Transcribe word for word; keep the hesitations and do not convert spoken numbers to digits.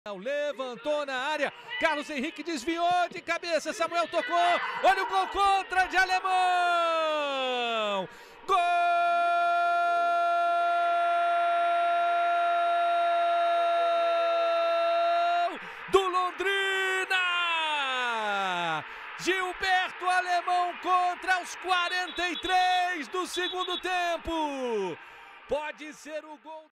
Levantou na área, Carlos Henrique desviou de cabeça, Samuel tocou, olha o gol contra de Alemão! Gol do Londrina! Gilberto Alemão contra os quarenta e três do segundo tempo! Pode ser o gol...